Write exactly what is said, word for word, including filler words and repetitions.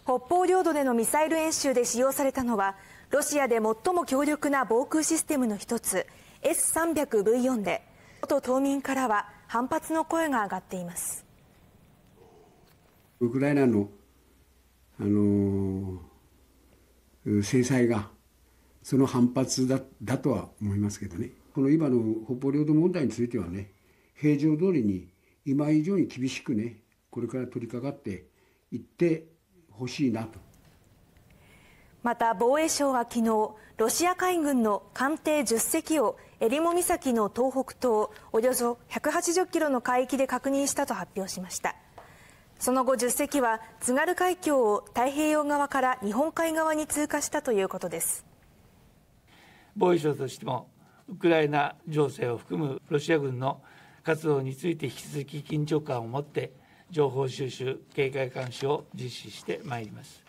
北方領土でのミサイル演習で使用されたのは、ロシアで最も強力な防空システムの一つ エスさんびゃくブイよん で、元島民からは反発の声が上がっています。 ウクライナの、あのー、制裁がその反発 だ, だとは思いますけどね。この今の北方領土問題についてはね、平常通りに今以上に厳しくね、これから取り掛かっていってほしいなと。 また防衛省は昨日、ロシア海軍の艦艇じゅっせきを襟裳岬の東北東およそひゃくはちじゅっキロの海域で確認したと発表しました。その後じゅっせきは津軽海峡を太平洋側から日本海側に通過したということです。 防衛省としてもウクライナ情勢を含むロシア軍の活動について引き続き緊張感を持って情報収集、警戒監視を実施してまいります。